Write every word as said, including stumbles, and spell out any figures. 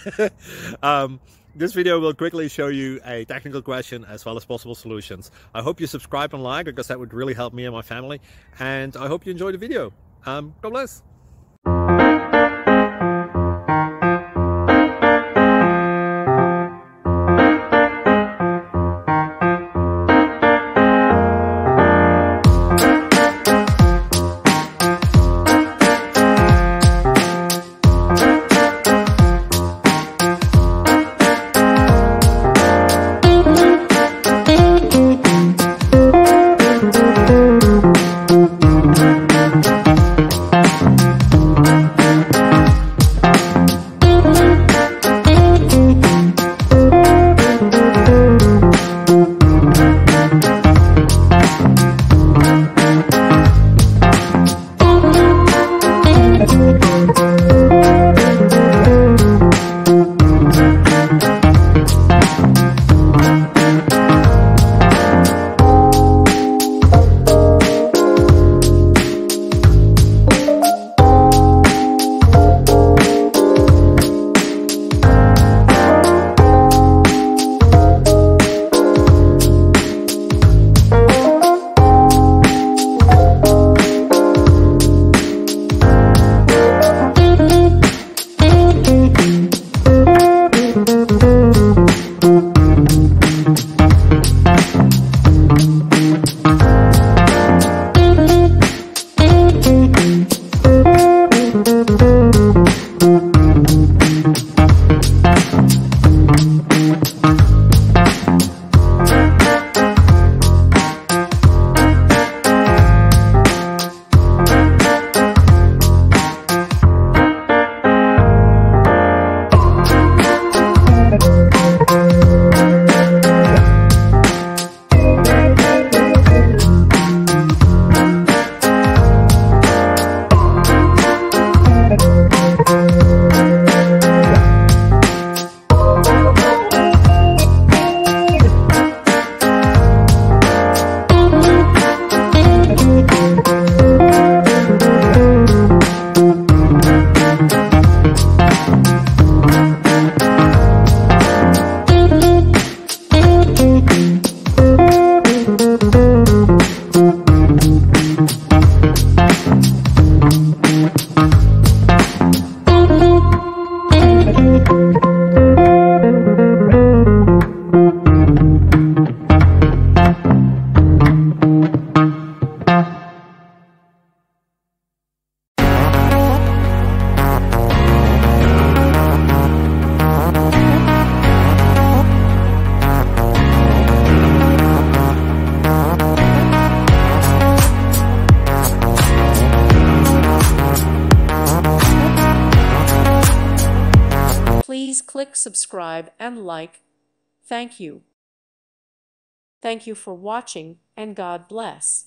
um, this video will quickly show you a technical question as well as possible solutions. I hope you subscribe and like, because that would really help me and my family. And I hope you enjoy the video. Um, God bless. Please click subscribe and like. Thank you. Thank you for watching, and God bless.